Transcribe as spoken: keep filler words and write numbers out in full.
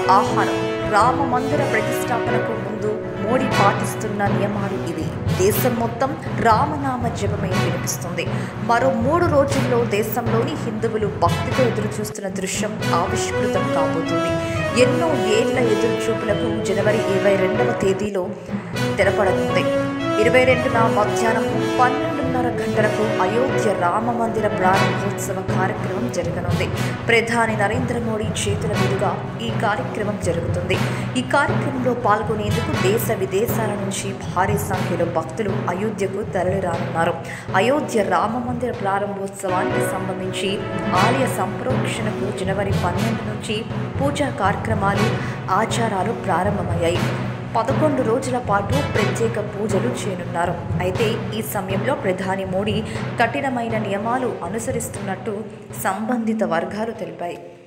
ఆహారం. రామ మందిర ప్రతిష్టాపనకు ముందు మోడీ పాటిస్తున్న నియమాలు ఇవి. దేశం మొత్తం రామనామ జపమే వినిపిస్తుంది. మరో మూడు రోజుల్లో దేశంలోని హిందువులు భక్తితో ఎదురు చూస్తున్న దృశ్యం ఆవిష్కృతం కాబోతుంది. ఎన్నో ఏళ్ల ఎదురుచూపులకు జనవరి ఇరవై రెండవ తేదీలో తెరపడనుంది. ఇరవై రెండున మధ్యాహ్నం పన్నెండున్నర గంటలకు అయోధ్య రామ మందిర ప్రారంభోత్సవ కార్యక్రమం జరగనుంది. ప్రధాని నరేంద్ర మోడీ చేతుల మీదుగా ఈ కార్యక్రమం జరుగుతుంది. ఈ కార్యక్రమంలో పాల్గొనేందుకు దేశ విదేశాల నుంచి భారీ సంఖ్యలో భక్తులు అయోధ్యకు తరలిరానున్నారు. అయోధ్య రామ మందిర ప్రారంభోత్సవానికి సంబంధించి ఆలయ సంప్రోక్షణకు జనవరి పన్నెండు నుంచి పూజా కార్యక్రమాలు, ఆచారాలు ప్రారంభమయ్యాయి. పదకొండు రోజుల పాటు ప్రత్యేక పూజలు చేయనున్నారు. అయితే ఈ సమయంలో ప్రధాని మోడీ కఠినమైన నియమాలు అనుసరిస్తున్నట్టు సంబంధిత వర్గాలు తెలిపాయి.